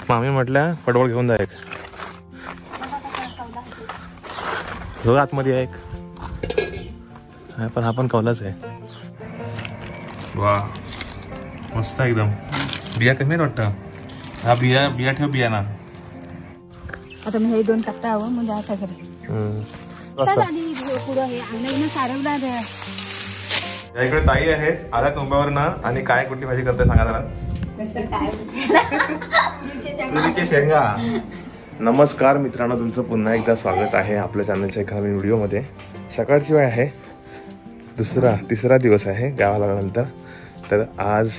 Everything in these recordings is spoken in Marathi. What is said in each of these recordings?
मामी म्हटल्या पडवळ घेऊन जा एक. जो आतमध्ये आहे एक, पण हा पण कौलाच आहे. वा मस्त एकदम. बिया कमी आहेत वाटतं. हा बिया बिया ठेव बिया ना. आता मी हे दोन टाकता हवं म्हणजे आता करेल. इकडे ताई आहेत आल्या तुंब्यावर ना. आणि काय कुठली भाजी करताय सांगा जरा. तुरीचे शेंगा. नमस्कार मित्रांनो, तुमचं पुन्हा एकदा स्वागत आहे आपल्या चॅनलच्या एका नवीन व्हिडिओमध्ये. सकाळची वेळ आहे, तिसरा दिवस आहे गावाला आल्यानंतर. तर आज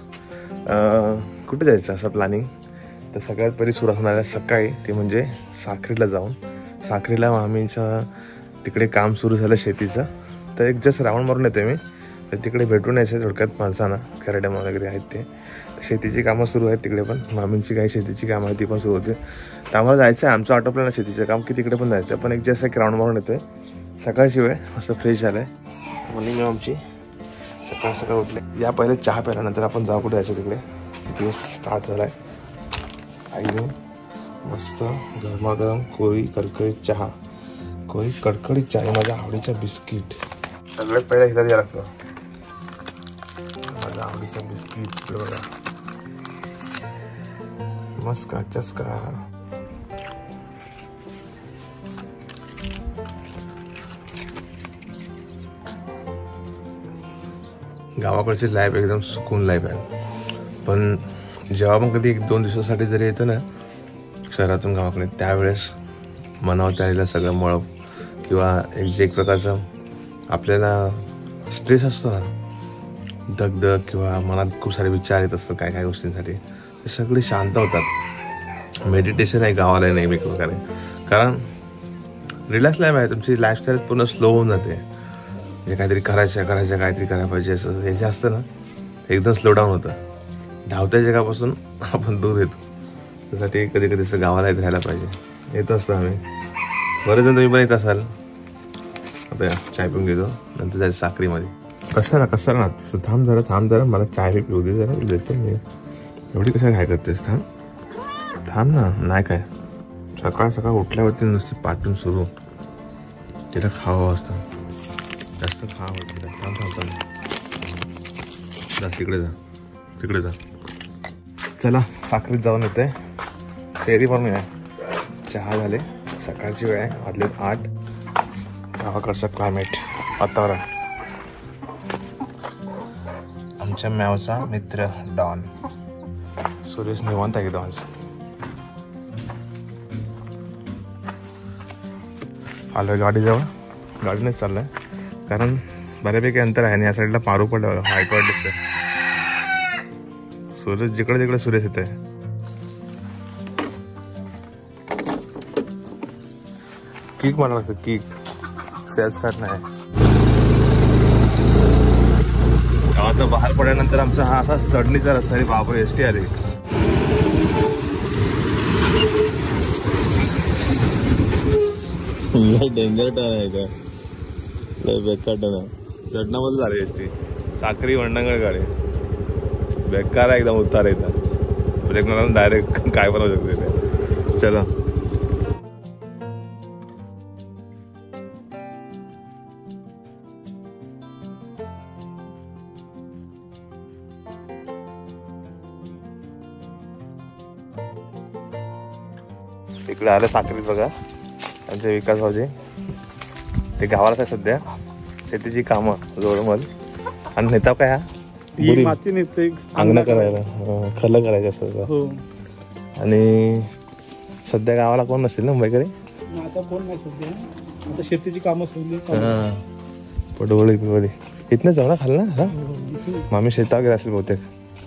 कुठे जायचं असं प्लॅनिंग. तर सगळ्यात पहिली सुरुवात होणार आहे सकाळी, ते म्हणजे साखरीला जाऊन. साखरीला मामींचं तिकडे काम सुरू झालं शेतीचं. तर एक जस्ट राऊंड मारून येते मी. तर तिकडे भेटून यायचं थोडक्यात माणसांना. कॅरेडॅम वगैरे आहेत ते. शेतीची कामं सुरू आहेत तिकडे पण. मामींची काही शेतीची कामं आहेत ती पण सुरू होते. तर आम्हाला जायचं आहे, आमचं आटोपलं ना शेतीचं काम की तिकडे पण जायचं. पण एक जस्ट एक राऊंड मारून येतो आहे. सकाळची वेळ मस्त फ्रेश झालं आहे. मॉर्निंग आमची सकाळ उठले. या पहिले चहा प्यायल्यानंतर आपण जाऊ कुठे जायचं तिकडे. दिवस स्टार्ट झाला आहे. आईने मस्त गरमागरम कोरी कडकडीत चहा, कोरी कडकडीत चहा, माझ्या आवडीचं बिस्किट. सगळ्यात पहिला हिला द्यायला लागतं माझ्या आवडीचं बिस्किट. बघा मस्त चस्का. गावाकडची लाईफ एकदम सुकून लाईफ आहे. पण जेव्हा पण कधी 1-2 दिवसासाठी जरी येतं ना शहरातून गावाकडे, त्यावेळेस मनावर त्याला सगळं मळ किंवा एक प्रकारचं आपल्याला स्ट्रेस असतो ना, दगदग किंवा मनात खूप सारे विचार येत असतात काय काय गोष्टींसाठी, ते सगळे शांत होतात. मेडिटेशन आहे गावाला नाही एक प्रकारे. कारण रिलॅक्स लाईफ आहे तुमची. लाईफस्टाईल पूर्ण स्लो होऊन जाते. जे काहीतरी करायचं काहीतरी करायला पाहिजे असं हे जे असतं ना, एकदम स्लो डाऊन होतं. धावत्या जगापासून आपण दूर येतो. त्यासाठी कधी कधी असं गावाला येत राहायला पाहिजे. येत असतो आम्ही. बरेच जण तुम्ही पण येत असाल. आता चाय पिऊन घेतो, नंतर जायचं साखरीमध्ये. कशाला ना थांब जरा मला चाय पिऊ दे जरा, देतो मी. एवढी कशा काय करतेस? थांब ना. नाही काय, सकाळ उठल्यावरती नुसती पाठून सुरू. तिला खावं असतं, जास्त खावं तिला. थांब जा, तिकडे जा. चला साखरीत जाऊन येते. फेरी पण आहे. चहा झाले. सकाळची वेळ आहे, वाजले 8. गावाकडचं क्लायमेट, वातावरण. आमच्या मॅवचा मित्र डॉन सुरेश निवांत आहे एकदम आज. आलोय गाडीजवळ. गाडीनेच चाललंय कारण बऱ्यापैकी अंतर आहे आणि या साईडला पारू पडलं. हायट वाईट दिसतंय. सुरेश जिकडे तिकडे सुरेश येते. किक मारा लागतं, किक. सेल्फ स्टार्ट नाही. गावात बाहेर पडल्यानंतर आमचा हा असा चढणीचा रस्ता आहे. बापरे, एसटी आली. डेंजर टर्न आहे का? बेकार टर्न आहे. चढणामध्ये झाली एसटी. साखरी वंडंगळ गाडी बेकार आहे एकदम. उतार येतात ब्रेक मारून डायरेक्ट काय बनवू शकते ते. चला इकडे आलं साखरीत. बघा त्यांचे विकास भाऊजी, ते गावालाच आहे सध्या. शेतीची कामं जोरमल. आणि नेता काय माती नेते, अंगण करायला, खलं करायचं असं. आणि सध्या गावाला कोण नसेल ना मुंबईकडे. आता कोण नाही सध्या. आता शेतीची कामं सगळी. पडवळी इथनं जाऊ ना खाल ना. मामी शेतावर गेला असेल बहुतेक.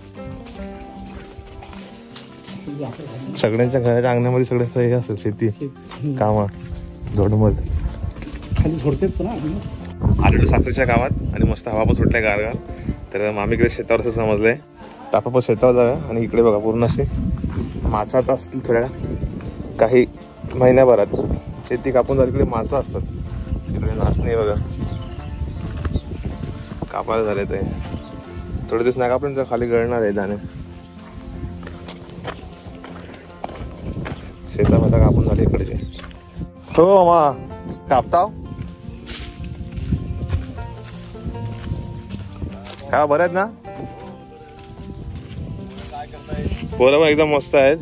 सगळ्यांच्या घराच्या अंगणामध्ये सगळे हे असेल शेती कामं जोडमल. खाली झोडते पण आलेलो साखरेच्या गावात. आणि मस्त हवा पण सुटल्या गारगार. तर मामीकडे शेतावर असं समजलंय. तर आपण शेतावर जाऊया. आणि इकडे बघा पूर्ण असे मासा आता असतील थोड्या काही महिन्याभरात. शेती कापून झाली इकडे मासा असतात. तिकडे नाचणी बघा कापायला झाले. ते थोडे दिवस नाही कापले तर खाली गळणार आहे दाणे. शेतामध्ये कापून झाले इकडचे. हो मामा कापताव का? बरं आहेत ना पोरं? पण एकदम मस्त आहेत.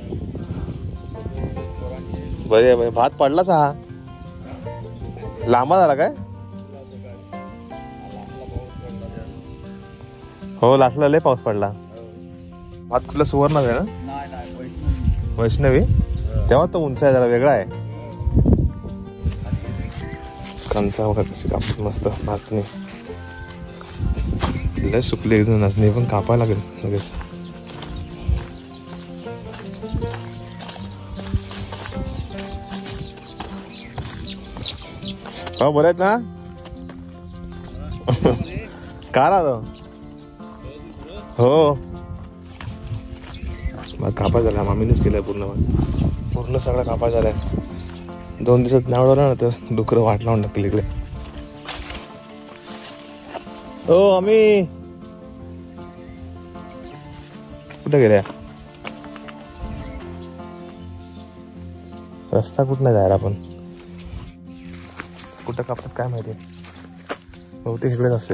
बरे आहे. भात पडलाच हा लांबा झाला काय? हो लासला लय पाऊस पडला. भात कुठला सुवर्ण आहे ना? वैष्णवी. तेव्हा तो उंच आहे, जरा वेगळा आहे. कणसा वगैरे कशी कापत मस्त नाचणी. लय सुकली एकदम नाचणी, पण कापायला लागेल लगेच. हो बरं आहेत ना? काल आलो. हो मग कापा झाला. मामीनेच केलंय पूर्ण सगळा कापा झालाय. 2 दिवसात नावडवला ना तर डुकरं वाट लावून टाकली इकडे. हो आम्ही कुठे गेल्या? रस्ता कुठं नाही जायला आपण. कुठं कापतात काय माहिती. बहुतेक इकडेच असेल.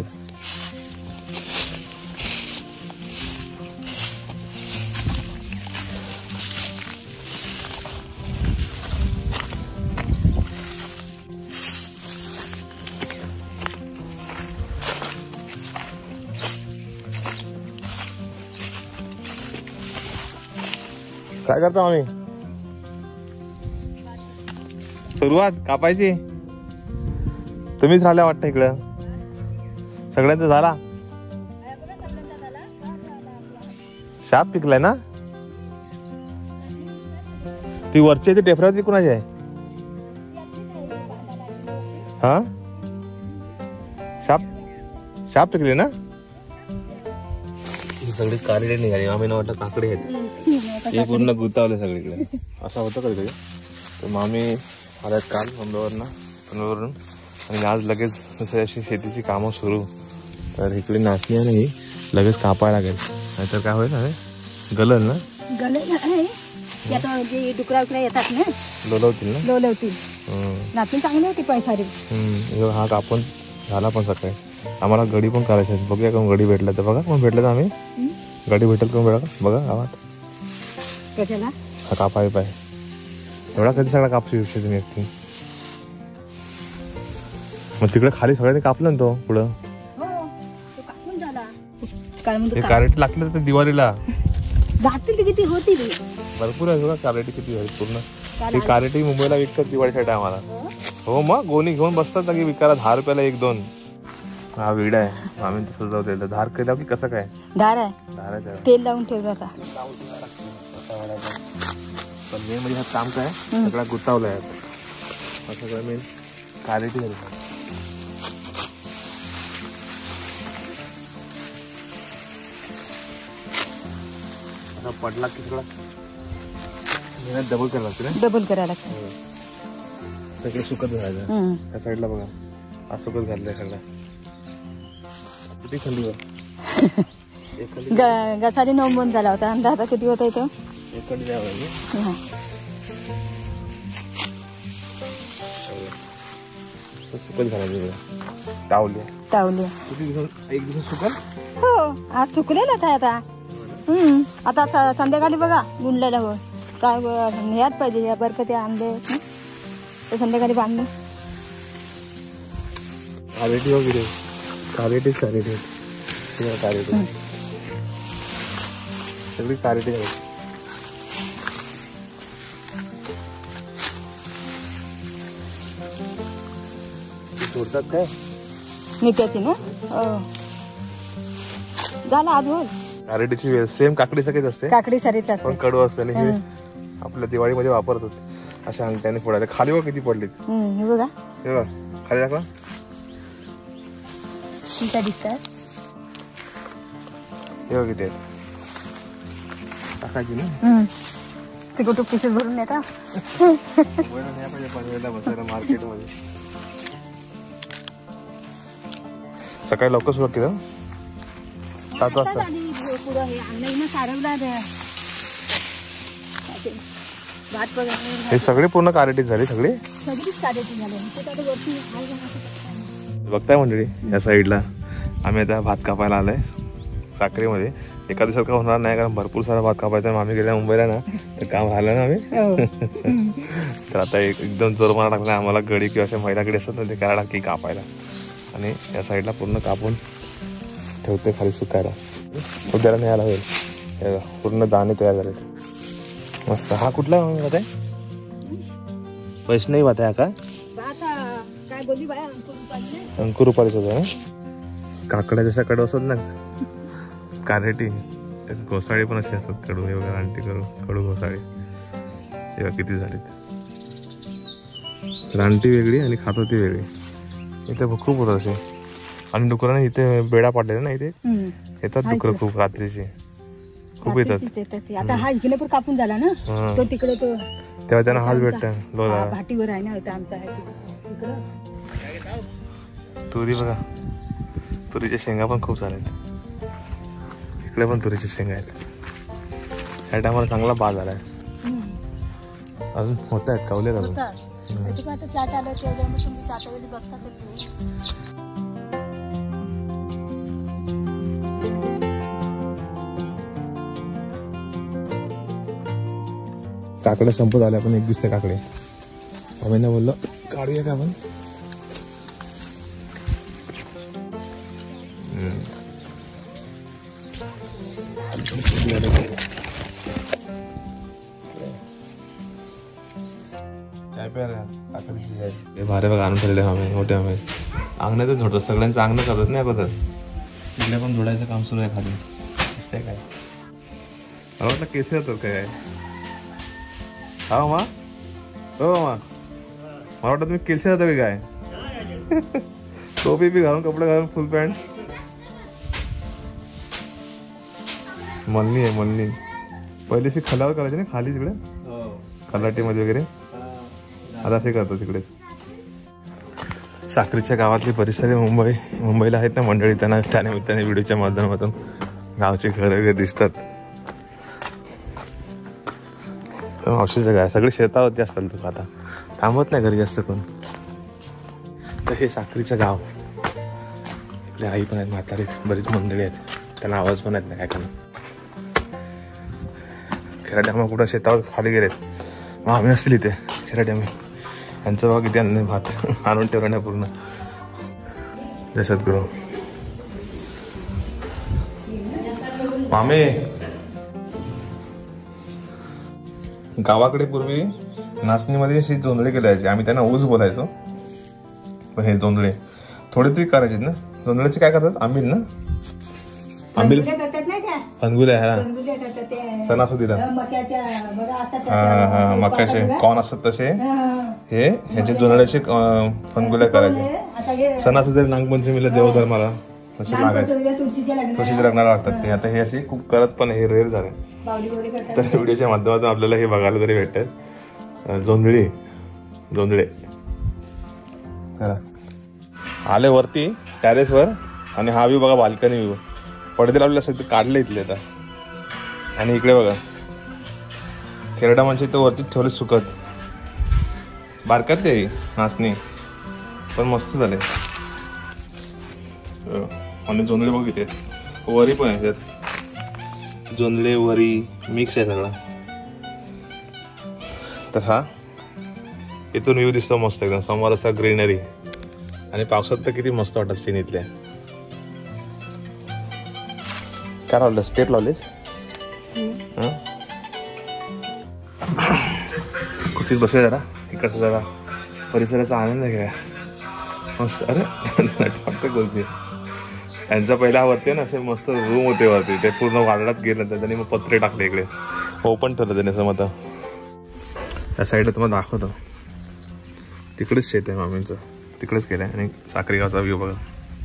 काय करतो आम्ही? सुरुवात कापायची. तुम्हीच राहिल्या वाटतं इकडं. सगळ्यांचा झाला. शाप पिकलाय ना? ती वरची ती टेफरावरती कुणाची आहे? हा शाप पिकले ना? सगळी कारेडे निघाली. मामी ना वाटतं काकडे आहेत. हे पूर्ण गुतावले सगळीकडे. असं होतं कधी कधी. तर मामी आल्यात काल मुंबईवरून आणि आज लगेच दुसऱ्या अशी शेतीची कामं सुरू. तर इकडे नाचणी आहे नाही, लगेच कापायला लागेल, नाहीतर काय होईल ना गलल ना. गलल नाही आता जे डुकरा उकरा येतात ना लोलवतील. नाचणी चांगली होती पैसारी. हा कापून झाला पण सकाळी. आम्हाला गडी पण करायची. बघूया कोण गडी भेटला तर बघा. कोण भेटलं तर आम्ही गडी भेटेल कोण भेटा बघा गावात. कशाला हा कापाय पाय एवढा कधी सगळा कापशी विषय तुम्ही एकटी. मग तिकडे खाली सगळ्यांनी कापलं ना तो पुढं. कारेटी लागली तर दिवाळीला किती होती भरपूर आहे बघा. कारेटी किती आहे पूर्ण. ती कारेटी मुंबईला विकतात दिवाळीच्या टायमाला. हो मग गोणी घेऊन बसतात ना की विकायला 10 रुपयाला 1-2. हा विडा आहे. आम्ही सजवलेलं. धार केला की कसं काय? धार आहे. तेल लावून ठेवलं होता. पण मेन म्हणजे हा काम काय सगळा गुतावलाय. सगळं मेन कारेटी पडला की सगळा डबल करायला लागते. डबल करायला लागतं. सगळं सुकत घालायचं. त्या साईडला बघा हा सुकत घातलाय सगळं. किती थंडी घसारी 9 बंद झाला होता. अंदाज आता किती होता इथं? सुकत घालायचं. टावले किती दिवस? 1 दिवस सुकल. हो आज सुकलेलाच आहे आता. आता संध्याकाळी बघा गुंडलेला हो काय याद पाहिजे. या बर्फ ते आणले तर संध्याकाळी बांधले. कारेटी वगैरे कारेटी सगळी कारेटी आहे. सोडतात काय नित्याची ना? झाला आज होईल. कारेटीची वेळ सेम काकडी सगळीच असते. काकडी सारीच पण कडू असते. आणि हे आपल्या दिवाळीमध्ये वापरतात अशा अंगठ्याने फोडायला. खाली बघ किती पडलीत. हे बघा खाली दाखवा दिसतात. हे बघ किती टाकायची ना. ते कुठे पिसेस भरून येतात. बसायला मार्केटमध्ये. सकाळी लवकर सुरुवात केलं 7 वाजता. भात बघा हे सगळे पूर्ण कारेटीत झाली सगळी सगळीच काढायची झाली ते आता वरती आहे का? बघताय मंडळी या साईडला आम्ही आता भात कापायला आलोय साखरेमध्ये. एका दिवसात का होणार नाही कारण भरपूर सारा भात कापायचा आहे. आम्ही गेल्या मुंबईला ना तर काम राहिलं ना आम्ही तर आता एकदम जोरमारा टाकला आम्हाला गडी किंवा अशा महिलाकडे असतात ना ते करायला की कापायला आणि या साईडला पूर्ण कापून ठेवते खाली सुकायला. उद्याला न्यायला होईल. हे पूर्ण दाणे तयार झाले मस्त. हा कुठला भात आहे? वैष्णवी भात आहे का? काय बोलली बाया अंकुर रुपालीच होतं ना. काकड्या जशा कडू असतात ना कारेटी घोसाळी पण अशी असतात कडू. हे वगैरे रानटी कडू घोसाळी तेव्हा किती झालीत. रानटी वेगळी आणि खातो ती वेगळी. इथे खूप होतात असे आणि डुकराने इथे बेडा पाडलेला ना इथे येतात डुकरं खूप रात्रीची खूप येतात. आता हा इकडे पण कापून झाला ना तो तिकडे तो तेव्हा त्यांना हाच भेटत लोला भाटीवर आहे ना होता आमचा तिकडं. तुरी बघा तुरीच्या शेंगा पण खूप झाल्यात. इकडे पण तुरीच्या शेंगा आहेत. ह्या टायमाला चांगला बाज आलाय. अजून होत आहेत कावले अजून. आता चाट आलं तेव्हा मग तुम्ही चाटावेली बघतातच. काकडे संपत आल्या पण एक दिसते काकडे. आम्ही ना बोललो काढूया का आपण. चाय प्यायला भारे बघा आणून ठेवले आम्ही मोठे आम्ही अंगणातच झोडतात. सगळ्यांचं अंगण करतात नाही अगोदर. तिकडे पण झोडायचं काम सुरू आहे खाली. दिसतंय काय मला वाटलं केस येतात काय. हा मा हो मा मला वाटतं तुम्ही केलसे जाता की काय. टोपी बी घालून कपडे घालून फुल पॅन्ट. मलनी आहे मलनी. पहिलीशी खलावर करायची ना खाली तिकडे खलाटीमध्ये वगैरे. आता असे करतो तिकडे. साक्रीच्या गावातली परिसर मुंबईला आहेत ना मंडळी. त्यांना त्यानिमित्ताने व्हिडिओच्या माध्यमातून गावचे घर वगैरे दिसतात. औषध जगा आहे सगळे शेतावरती असतात लोक. आता थांबत नाही घरी जास्त कोण. तर हे साक्रीचं गाव. आपल्या आई पण आहेत म्हातारी बरीच मंडळी आहेत. त्यांना आवाज पण येत नाही काय करणार. खेराड्यामुळे कुठं शेतावर खाली गेलेत. मग आम्ही असतील इथे खेराड्यामुळे. यांचं बघा किती अन्न भात आणून ठेवलं नाही पूर्ण. सद्गुरू मामे गावाकडे पूर्वी नाचणीमध्ये अशी जोंधळे केले जायचे. आम्ही त्यांना ऊस बोलायचो. पण हे जोंधळे थोडे तरी करायचे ना. जोंधळ्याचे काय करतात आंबील ना. आंबील फणगुल्या हा सणासुदीला हा मक्याचे कॉर्न असतात तसे हे ह्याचे जोंधळ्याचे फणगुल्या करायचे. सणासुदीला नागपंचमीला देवधर्माला तसे लागायचे. तसेच लग्नाला लागतात ते. आता हे असे खूप करत पण हे रेअर झाले. तर व्हिडिओच्या माध्यमातून आपल्याला हे बघायला तरी भेटतात. जोंधळे चला आले वरती टेरेसवर. आणि हा व्ह्यू बघा बाल्कनी व्ह्यू. पडदे लावलेले असतात ते काढले इथले आता. आणि इकडे बघा खेरडा म्हणजे इथं वरती ठेवले सुकत. बारकात ते नाचणी पण मस्त झाले. आणि जोंधळे बघ इथे वरी पण आहे त्यात. जोंधळे वरी मिक्स आहे सगळा. तर हा इथून व्ह्यू दिसतो मस्त एकदम समोर असा ग्रीनरी. आणि पावसात तर किती मस्त वाटत सीन इथल्या. काय लावलं स्टेप लावलीस. कुठीच बसूया जरा इकडचं जरा परिसराचा आनंद घ्या मस्त. अरे फक्त गोलची त्यांचा पहिला वरती ना असे मस्त रूम होते वरती. ते पूर्ण वादळात गेलं तर त्यांनी मग पत्रे टाकले इकडे ओपन ठेवलं त्याने असं. मग त्या साईडला तुम्हाला दाखवतो. तिकडेच शेत आहे मामींचं. तिकडेच केलं आहे. आणि साक्री गावचा व्ह्यू बघा.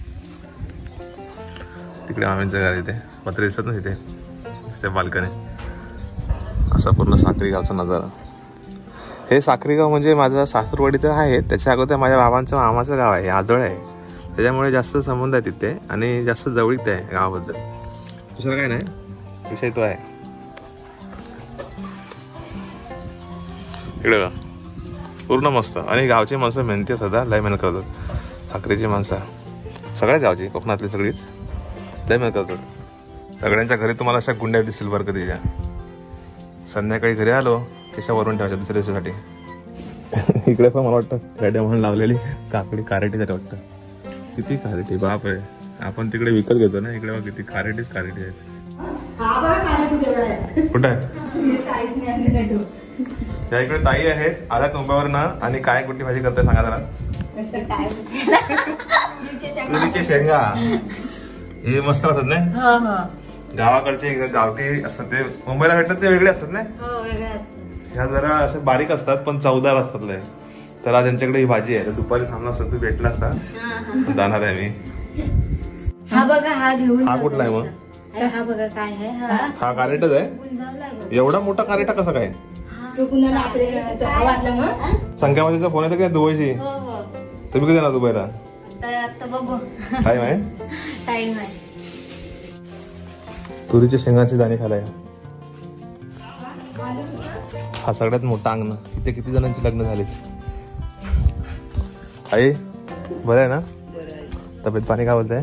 तिकडे मामींचं घर इथे पत्रे दिसत ना तिथे दिसते बाल्कनी. असा पूर्ण साक्री गावचा नजारा. हे साक्री गाव म्हणजे माझं सासूरवाडी तर आहे. त्याच्या अगोदर माझ्या बाबांचं मामाचं गाव आहे. आजोळ आहे. त्याच्यामुळे जास्त संबंध आहे तिथे आणि जास्त जवळीक आहे गावाबद्दल. दुसरं काय नाही विषय तो आहे. इकडे का पूर्ण मस्त. आणि गावची माणसं मेहनती असतात, लय मेहनत करतात. ठाकरेची माणसं सगळ्या गावची, कोकणातली सगळीच लय मेहनत करतात. सगळ्यांच्या घरी तुम्हाला अशा गुंड्या दिसतील बरं का तिच्या. संध्याकाळी घरी आलो केशावरून ठेवायच्या दुसऱ्या दिवसासाठी. इकडे पण मला वाटतं खेड्या म्हणून लावलेली काकडी कारेटीसाठी वाटतं. किती कारेटी बाप आहे. आपण तिकडे विकत घेतो ना, इकडे किती कारेटीच कारेटी आहेत. कुठं आहे या इकडे ताई आहेत, आल्यात मुंबईवर ना. आणि काय कुठली भाजी करताय सांगा जरा. तुरीचे शेंगा हे मस्त असतात ना. गावाकडचे गावठी असतात ते, मुंबईला भेटतात ते वेगळे असतात ना. ह्या जरा असे बारीक असतात पण चवदार असतात लय. तर आज त्यांच्याकडे ही भाजी आहे. तर दुपारी थांबला असता, तू भेटला असता. जाणार आहे मी. हा बघा, हा घेऊन. हा कुठला आहे मग? हा बघा काय आहे. हा कारेटच आहे. एवढा मोठा कारेटा कसा काय? संख्यावादीचा फोन येतो काय दुबईची? तुम्ही कधी येणार दुबईला? टाइम आहे. तुरीच्या शेंगाची दाणे खालाय. हा सगळ्यात मोठा अंगण. इथे किती जणांची लग्न झाली? आई बरं आहे ना? तब्येत पाणी काय बोलतंय?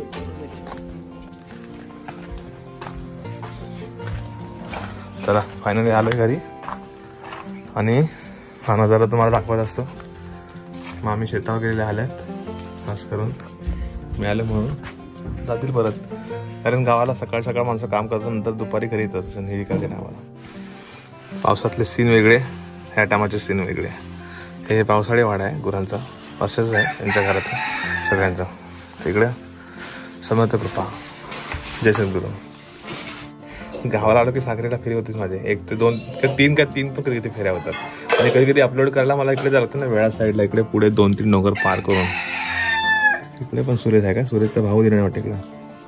चला फायनली आलोय घरी. आणि हा नजारा तुम्हाला दाखवत असतो. मामी शेतावर गेलेले आल्यात, खास करून मिळाले म्हणून जातील परत. कारण गावाला सकाळ सकाळ माणसं काम करतात, नंतर दुपारी घरी येतात. हे करते ना आम्हाला. पावसातले सीन वेगळे, ह्या टायमाचे सीन वेगळे. हे पावसाळी वाडा आहे गुरांचा, असंच आहे त्यांच्या घरात सगळ्यांचा. तिकडे समर्थ कृपा जय सद्गुरू. गावाला आलो की साखरेला फेरी होतीच माझे. 1 ते 2 किंवा 3 पण कधी फेऱ्या होतात. आणि कधी कधी अपलोड करायला मला इकडे जायला लागतं ना, वेळा साईडला इकडे पुढे 2-3 डोंगर पार करून. इकडे पण सुरेश आहे का? सुरेशचा भाऊ दिला वाटते इकडे.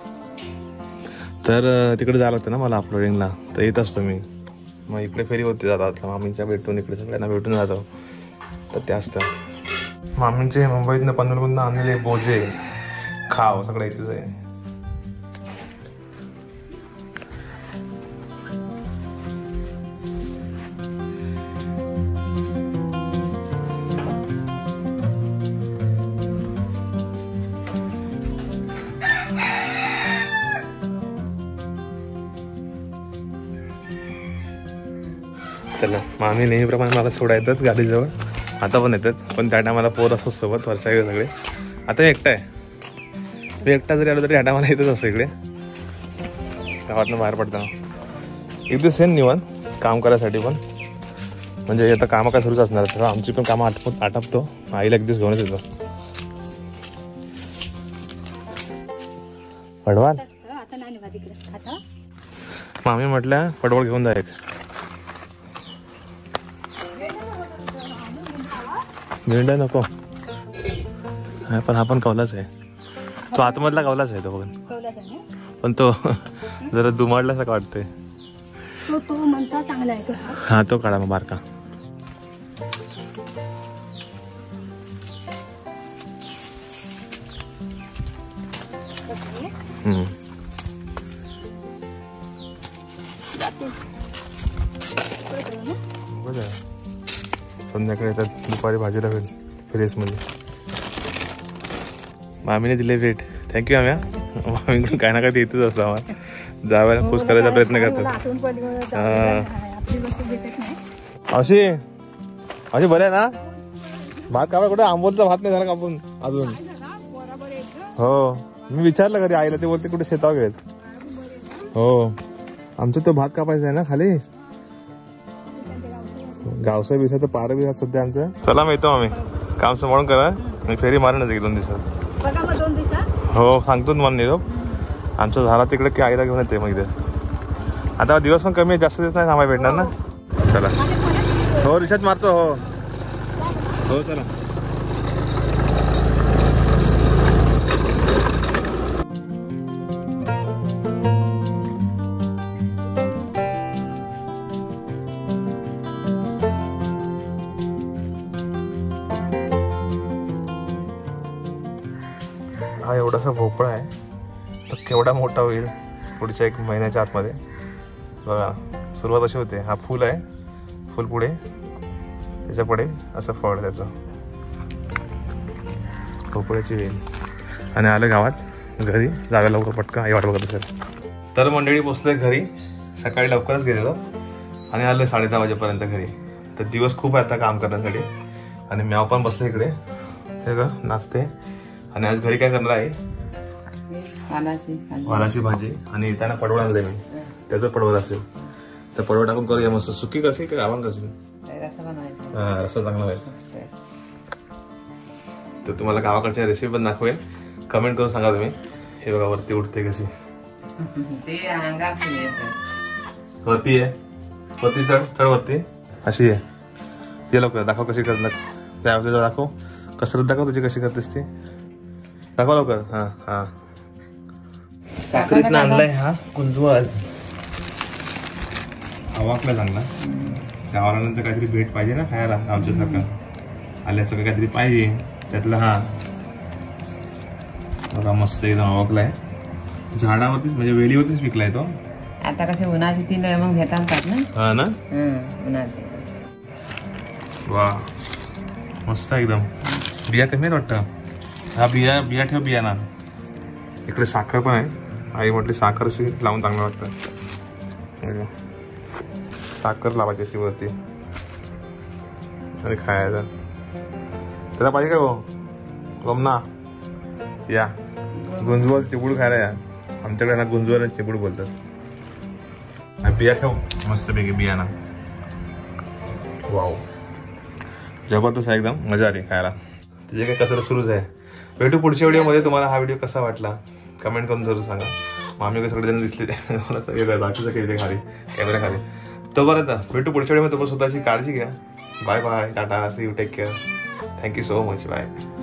तर तिकडे जायला लागतं ना मला अपलोडिंगला. तर येत असतो मी. मग इकडे फेरी होती जातात मामींच्या भेटून, इकडे सगळ्यांना भेटून जातो. तर ते असतं. मामींचे मुंबईतनं पनवेलमधनं आणलेले बोजे खाव सगळं इथेच आहे. चला मामी नेहमीप्रमाणे मला सोडा येतात गाडीजवळ. आता पण येतात, पण त्या टायमाला पोर असतो सोबत, वरच्या सगळे. आता मी एकटा आहे. मी एकटा जरी आलो तरी ह्या टायमाला येतच असतो इकडे गावातनं बाहेर पडताना. एक दिवस येईन निवांत काम करायसाठी. पण म्हणजे आता कामं काय सुरूच असणार. तर आमची पण कामं आटपतो. आईला एक दिवस घेऊनच येतो. पडवाल मामी म्हटल्या पडवळ घेऊन जा एक. मेंढा नको. पण हा पण कौलाच आहे. तो आतमधला कौलाच आहे तो बघ. पण तो जरा दुमाडल्यासारखं वाटतंय. तो म्हणता चांगला आहे. हा तो काढा मग बारका. संध्याकाळी येतात दुपारी भाजीला फ्रेशमध्ये. मामीने दिले भेट. थँक्यू आम्ही. मामीकडून काय ना काय येतच असतो आम्हाला. जायला खुश करायचा प्रयत्न करतात. अशी अशी बरं आहे ना. भात कापा कुठे? आंबोलचा भात नाही झाला कापून अजून. हो मी विचारलं घरी आईला, ते बोलते कुठे शेतावर गेलेत. हो आमचं तो भात कापायचा आहे ना खाली. गावसा बिसा तर पार बी सध्या आमचं. चला मी येतो आम्ही. काम सांभाळून करा. मी फेरी मारेनच 1-2 दिवसात. हो सांगतो तुम्हाला निरोप. आमचं झाला तिकडे की आईला घेऊन येते मग इथे. आता दिवस पण कमी आहे, जास्त दिवस नाही थांबाय भेटणार ना. चला हो रिचार्ज मारतो. हो हो चला. हा एवढासा भोपळा आहे, तर केवढा मोठा होईल पुढच्या 1 महिन्याच्या आतमध्ये. बघा सुरुवात अशी होते. हा फूल आहे, फूल पुढे त्याच्या पुढे असं फळ त्याचं भोपळ्याची वेल. आणि आलं गावात घरी, जाव्या लवकर पटकन, आई वाट बघत असेल. तर मंडळी पोचलोय घरी, सकाळी लवकरच गेलेलो आणि आलो 10:30 वाजेपर्यंत घरी. तर दिवस खूप आहे आता काम करण्यासाठी. आणि म्याव पण बसले इकडे, हे का नाचते. आणि आज घरी काय करणार आहे, वालाची भाजी. आणि येताना पडवळ आणलंय मी, त्याचं पडवळ असेल तर पडवळ टाकून करूया मस्त. सुकी करशील का गावान करशील? हा, रस्सा चांगला आहे. तर तुम्हाला गावाकडच्या रेसिपी पण दाखवेल, कमेंट करून सांगा तुम्ही. हे बघा वरती उठते कशी, वरती आहे, वरती चढ वरती अशी आहे. ये लवकर दाखव कशी करणार, त्या दाखव कसरत दाखव तुझी कशी करतेस ती दाखव लवकर. हा हा, साखरेतनं आणलाय हा कुंजवाल. आवाकला चांगला, गावाला नंतर काहीतरी भेट पाहिजे ना खायला, आमच्यासारखं आल्याचं काहीतरी पाहिजे त्यातलं. हा बघा मस्त एकदम आवाकलाय, झाडावरतीच म्हणजे वेलीवरतीच पिकलाय तो. आता कसे उन्हाची ती मग भेटतात ना. हा ना, उन्हाची. वा मस्त एकदम. बिया कमी आहेत वाटतं. हा बिया बिया ठेव, बिया ना. इकडे साखर पण आहे, आई म्हटली साखर अशी लावून चांगलं वाटतं. साखर लावायची अशी वरती आणि खायचं. त्याला पाहिजे का हो रमना, या गुंजवल चिबूड खायला या. आमच्याकडे ना गुंजवल आणि चिबूड बोलतात. बिया ठेव मस्त पैकी बिया ना. वाव जबरदस्त आहे एकदम, मजा आली खायला. त्याचे काय कसरत सुरूच आहे. भेटू पुढच्या व्हिडिओमध्ये. तुम्हाला हा व्हिडिओ कसा वाटला कमेंट करून जरूर सांगा. मामी सगळेजण दिसले मला सगळे बाकीचं काही ते खाली कॅमेरा खाली. तोपर्यंत भेटू पुढच्या व्हिडिओमध्ये. तुम्हाला स्वतःची काळजी घ्या. Bye bye, tata, see you, take care. Thank you so much, bye.